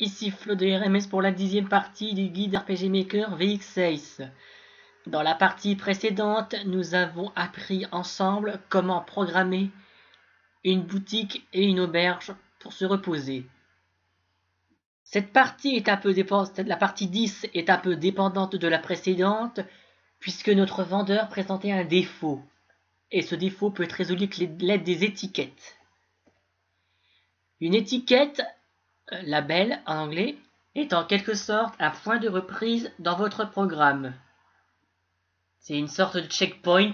Ici Flo de RMS pour la 10e partie du guide RPG Maker VX6. Dans la partie précédente, nous avons appris ensemble comment programmer une boutique et une auberge pour se reposer. Cette partie est un peu dépendante, la partie 10 est un peu dépendante de la précédente, puisque notre vendeur présentait un défaut. Et ce défaut peut être résolu avec l'aide des étiquettes. Une étiquette, label en anglais, est en quelque sorte un point de reprise dans votre programme. C'est une sorte de checkpoint,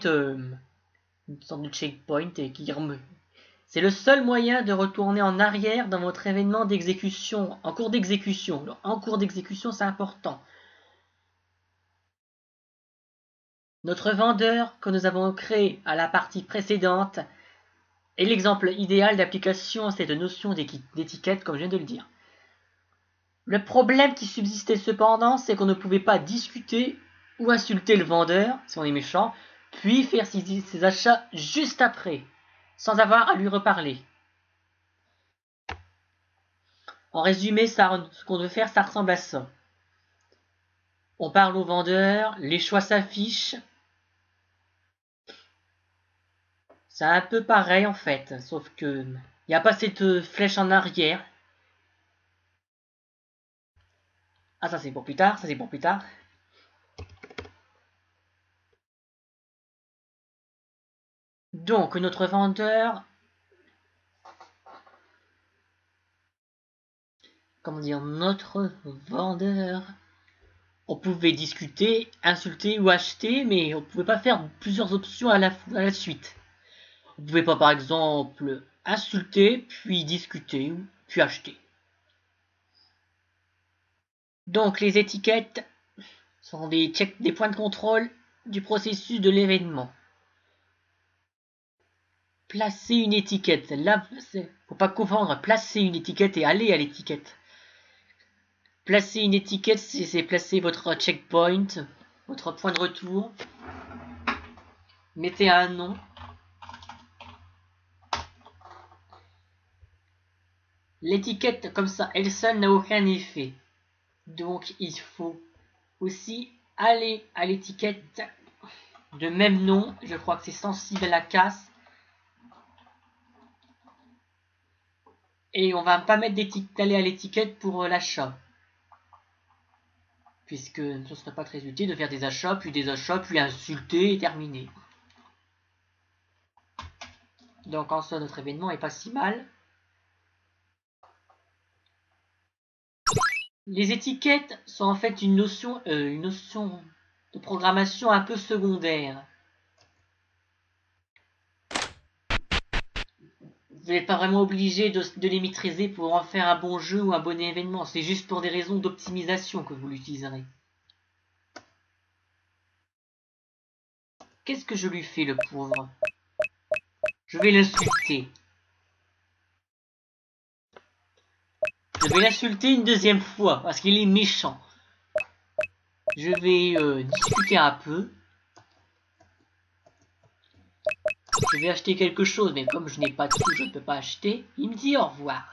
c'est le seul moyen de retourner en arrière dans votre événement d'exécution, en cours d'exécution. En cours d'exécution, c'est important. Notre vendeur que nous avons créé à la partie précédente est l'exemple idéal d'application à cette notion d'étiquette, comme je viens de le dire. Le problème qui subsistait cependant, c'est qu'on ne pouvait pas discuter ou insulter le vendeur, si on est méchant, puis faire ses achats juste après, sans avoir à lui reparler. En résumé, ce qu'on veut faire, ça ressemble à ça. On parle au vendeur, les choix s'affichent. C'est un peu pareil en fait, sauf que il n'y a pas cette flèche en arrière. Ah, ça c'est pour plus tard, ça c'est pour plus tard. Donc, notre vendeur... Comment dire, notre vendeur... On pouvait discuter, insulter ou acheter, mais on ne pouvait pas faire plusieurs options à la suite. On ne pouvait pas, par exemple, insulter, puis discuter, puis acheter. Donc, les étiquettes sont des points de contrôle du processus de l'événement. Placer une étiquette. Là, faut pas confondre placer une étiquette et aller à l'étiquette. Placer une étiquette, c'est placer votre checkpoint, votre point de retour. Mettez un nom. L'étiquette comme ça, elle seule n'a aucun effet. Donc il faut aussi aller à l'étiquette de même nom. Je crois que c'est sensible à la casse. Et on va pas mettre d'aller à l'étiquette pour l'achat. Puisque ce ne serait pas très utile de faire des achats, puis insulter et terminer. Donc en soi, notre événement est pas si mal. Les étiquettes sont en fait une notion de programmation un peu secondaire. Vous n'êtes pas vraiment obligé de les maîtriser pour en faire un bon jeu ou un bon événement. C'est juste pour des raisons d'optimisation que vous l'utiliserez. Qu'est-ce que je lui fais, le pauvre? Je vais l'insulter. Je vais l'insulter une deuxième fois, parce qu'il est méchant. Je vais discuter un peu. Je vais acheter quelque chose, mais comme je n'ai pas de sous, je ne peux pas acheter. Il me dit au revoir.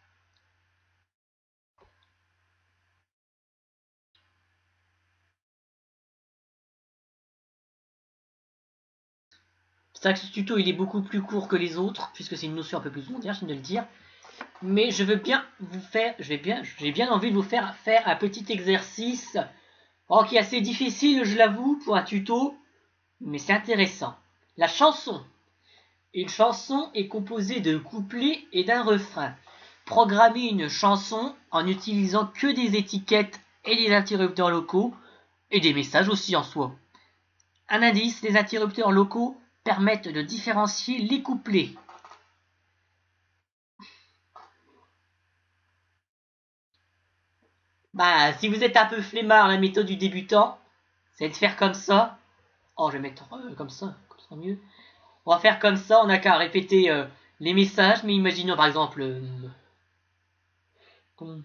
C'est vrai que ce tuto il est beaucoup plus court que les autres, puisque c'est une notion un peu plus secondaire, je viens de le dire. Mais je veux bien vous faire, j'ai bien envie de vous faire un petit exercice, qui est assez difficile, je l'avoue, pour un tuto, mais c'est intéressant. La chanson. Une chanson est composée de couplets et d'un refrain. Programmer une chanson en n'utilisant que des étiquettes et des interrupteurs locaux, et des messages aussi en soi. Un indice, les interrupteurs locaux permettent de différencier les couplets. Bah, si vous êtes un peu flemmard, la méthode du débutant, c'est de faire comme ça. Oh, je vais mettre comme ça mieux. On va faire comme ça, on n'a qu'à répéter les messages, mais imaginons par exemple... Comme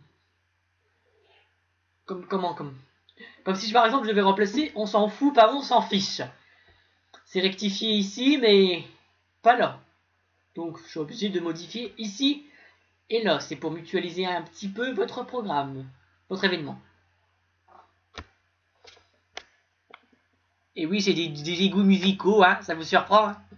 si par exemple je vais remplacer on s'en fout par on s'en fiche. C'est rectifié ici, mais pas là. Donc je suis obligé de modifier ici Et là, c'est pour mutualiser un petit peu votre programme, votre événement. Et oui, j'ai des goûts musicaux, hein, ça vous surprend, hein.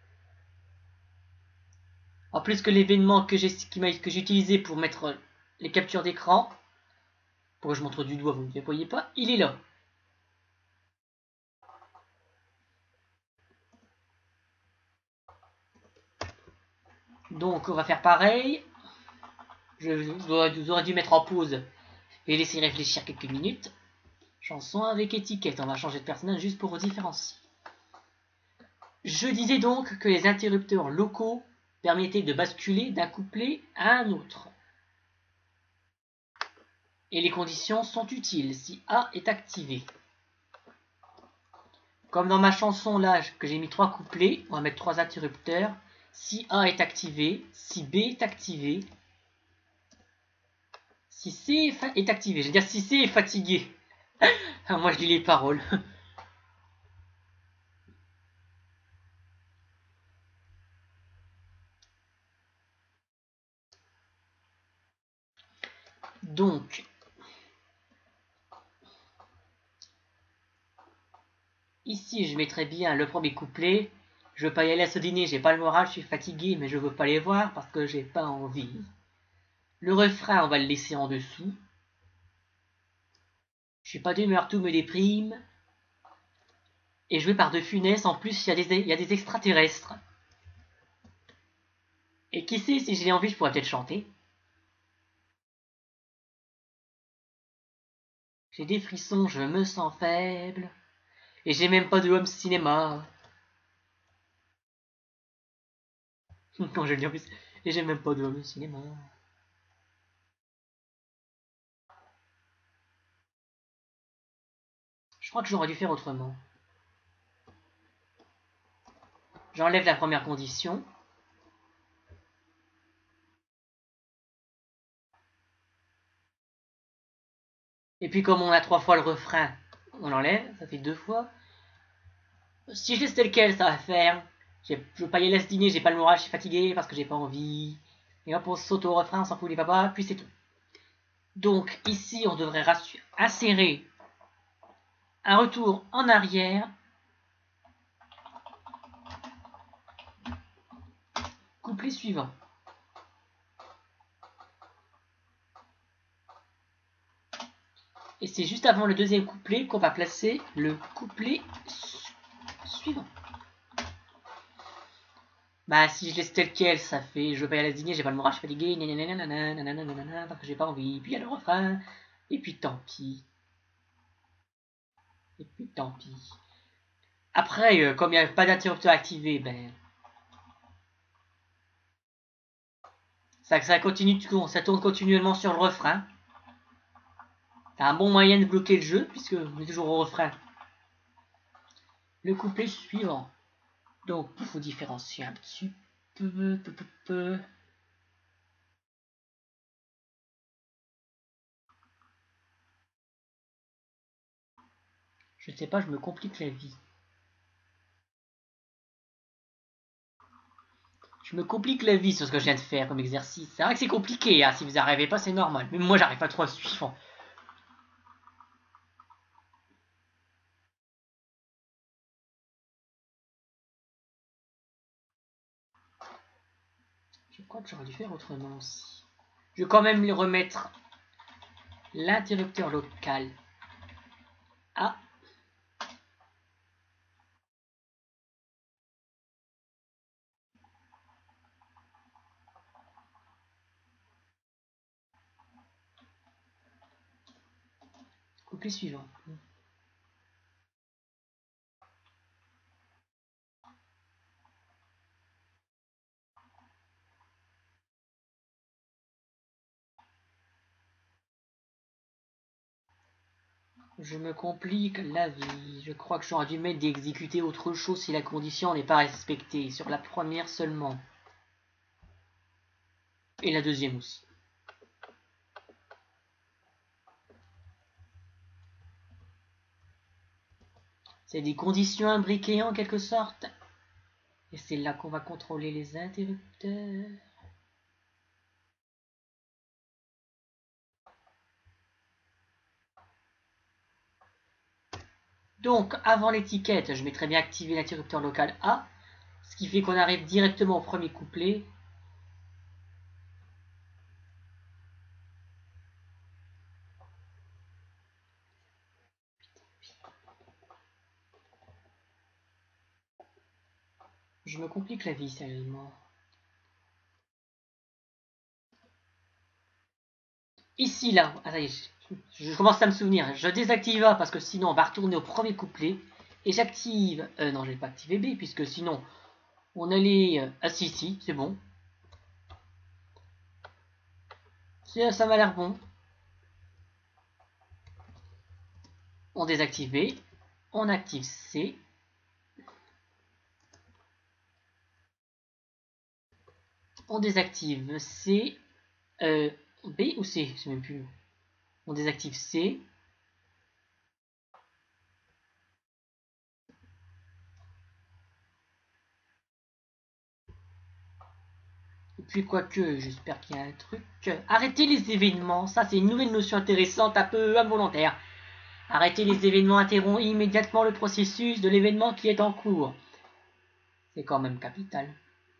En plus que l'événement que j'ai utilisé pour mettre les captures d'écran, pour que je montre du doigt, vous ne voyez pas, il est là. Donc on va faire pareil. Vous aurez dû mettre en pause et laisser réfléchir quelques minutes. Chanson avec étiquette, on va changer de personnage juste pour différencier. Je disais donc que les interrupteurs locaux permettaient de basculer d'un couplet à un autre. Et les conditions sont utiles si A est activé. Comme dans ma chanson là, que j'ai mis 3 couplets, on va mettre 3 interrupteurs. Si A est activé, si B est activé, si C est activé. Je veux dire si C est fatigué. Moi je lis les paroles. Donc, ici je mettrai bien le premier couplet. Je veux pas y aller à ce dîner, j'ai pas le moral, je suis fatigué, mais je veux pas les voir parce que j'ai pas envie. Le refrain, on va le laisser en dessous. Je suis pas d'humeur, tout me déprime. Et joué par De Funès, en plus il y a des extraterrestres. Et qui sait, si j'ai envie, je pourrais peut-être chanter. J'ai des frissons, je me sens faible. Et j'ai même pas de home cinéma. Quand je le dis en plus. Et j'ai même pas de home cinéma. Je crois que j'aurais dû faire autrement. J'enlève la première condition. Et puis comme on a 3 fois le refrain, on l'enlève, ça fait 2 fois. Si je laisse tel quel, ça va faire. Je veux pas y aller à ce dîner, j'ai pas le moral, je suis fatigué parce que j'ai pas envie. Et hop, on saute au refrain, on s'en fout les papas, puis c'est tout. Donc ici, on devrait insérer un retour en arrière. Couplet suivant. Et c'est juste avant le deuxième couplet qu'on va placer le couplet suivant. Bah si je laisse tel quel, ça fait je veux pas y aller à dîner, j'ai pas le moral, je suis fatigué, parce que j'ai pas envie, puis il y a le refrain, et puis tant pis. Et puis tant pis. Après, comme il n'y a pas d'interrupteur activé, ben ça continue, ça tourne continuellement sur le refrain. C'est un bon moyen de bloquer le jeu, puisque on est toujours au refrain. Le couplet suivant. Donc, il faut différencier un petit peu. Je sais pas, je me complique la vie. Je me complique la vie sur ce que je viens de faire comme exercice. C'est vrai que c'est compliqué, hein. Si vous n'arrivez pas, c'est normal. Mais moi, j'arrive pas trop à suivre. Je crois que j'aurais dû faire autrement aussi. Je vais quand même lui remettre l'interrupteur local. Ah. Couplet suivant. Je me complique la vie. Je crois que j'aurais dû mettre d'exécuter autre chose si la condition n'est pas respectée. Sur la première seulement. Et la deuxième aussi. C'est des conditions imbriquées en quelque sorte. Et c'est là qu'on va contrôler les interrupteurs. Donc, avant l'étiquette, je mettrais bien activer l'interrupteur local A, ce qui fait qu'on arrive directement au premier couplet. Je me complique la vie, sérieusement. Ici, là, ah, ça y est, je commence à me souvenir. Je désactive A parce que sinon on va retourner au premier couplet. Et j'active... non, je vais pas activer B puisque sinon on allait... ah si, c'est bon. Ça m'a l'air bon. On désactive B. On active C. On désactive C. B ou C, je sais même plus. On désactive C. Et puis quoique, j'espère qu'il y a un truc. Arrêter les événements, ça c'est une nouvelle notion intéressante, un peu involontaire. Arrêter les événements interrompt immédiatement le processus de l'événement qui est en cours. C'est quand même capital.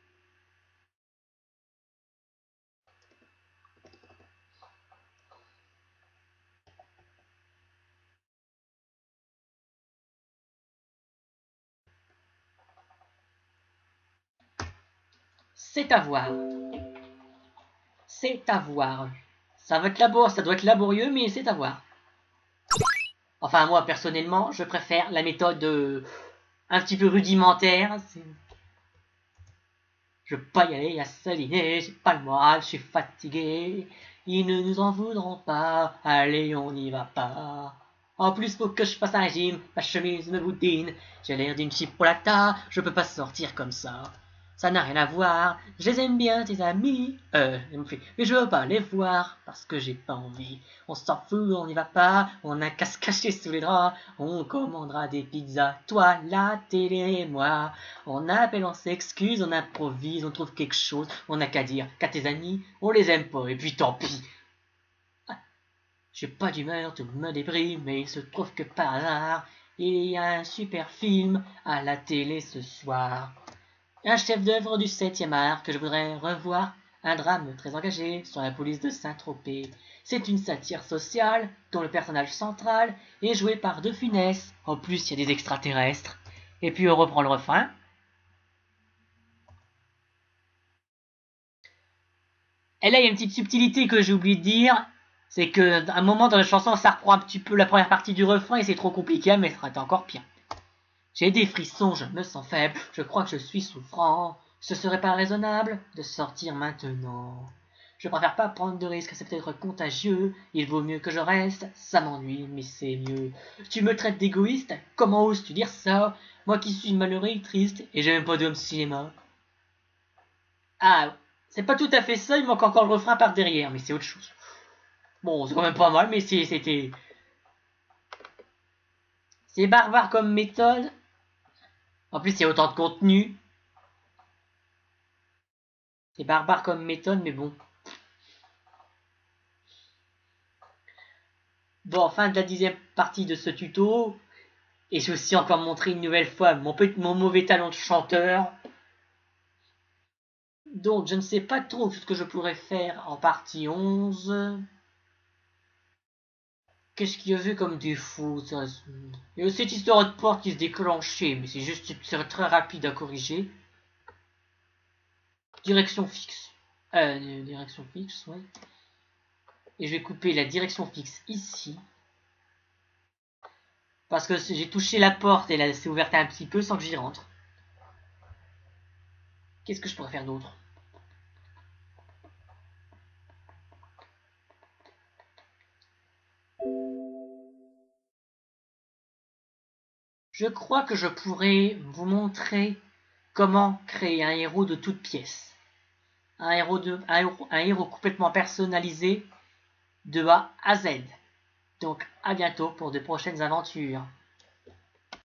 C'est à voir. C'est à voir. Ça doit être laborieux, mais c'est à voir. Enfin, moi, personnellement, je préfère la méthode un petit peu rudimentaire. Je veux pas y aller à Saliné, j'ai pas le moral, je suis fatigué. Ils ne nous en voudront pas, allez, on n'y va pas. En plus, faut que je fasse un régime, ma chemise me boudine. J'ai l'air d'une chipolata, je peux pas sortir comme ça. Ça n'a rien à voir, je les aime bien tes amis. Mais je veux pas les voir, parce que j'ai pas envie. On s'en fout, on n'y va pas, on a qu'à se cacher sous les draps. On commandera des pizzas, toi, la télé et moi. On appelle, on s'excuse, on improvise, on trouve quelque chose. On n'a qu'à dire qu'à tes amis, on les aime pas, et puis tant pis. J'ai pas d'humeur, tout me déprime, mais il se trouve que par hasard, il y a un super film à la télé ce soir. Un chef-d'œuvre du 7e art que je voudrais revoir, un drame très engagé sur la police de Saint-Tropez. C'est une satire sociale dont le personnage central est joué par De Funès. En plus, il y a des extraterrestres. Et puis on reprend le refrain. Et là, il y a une petite subtilité que j'ai oublié de dire. C'est qu'à un moment dans la chanson, ça reprend un petit peu la première partie du refrain et c'est trop compliqué, mais ça aurait été encore pire. J'ai des frissons, je me sens faible, je crois que je suis souffrant. Ce serait pas raisonnable de sortir maintenant. Je préfère pas prendre de risques, c'est peut-être contagieux. Il vaut mieux que je reste, ça m'ennuie, mais c'est mieux. Tu me traites d'égoïste, comment oses-tu dire ça? Moi qui suis malheureux et triste, et j'ai même pas de home cinéma. Ah, c'est pas tout à fait ça, il manque encore le refrain par derrière, mais c'est autre chose. Bon, c'est quand même pas mal, mais c'était... C'est barbare comme méthode. En plus, il y a autant de contenu. C'est barbare comme méthode, mais bon. Bon, fin de la 10e partie de ce tuto. Et j'ai aussi encore montré une nouvelle fois mon mauvais talent de chanteur. Donc, je ne sais pas trop ce que je pourrais faire en partie 11. Qu'est-ce qu'il y avait comme défaut ça? Il y a cette histoire de porte qui se déclenchait, mais c'est très rapide à corriger. Direction fixe. Direction fixe, ouais. Et je vais couper la direction fixe ici. Parce que j'ai touché la porte et elle s'est ouverte un petit peu sans que j'y rentre. Qu'est-ce que je pourrais faire d'autre? Je crois que je pourrais vous montrer comment créer un héros de toutes pièces. Un héros complètement personnalisé de A à Z. Donc à bientôt pour de prochaines aventures.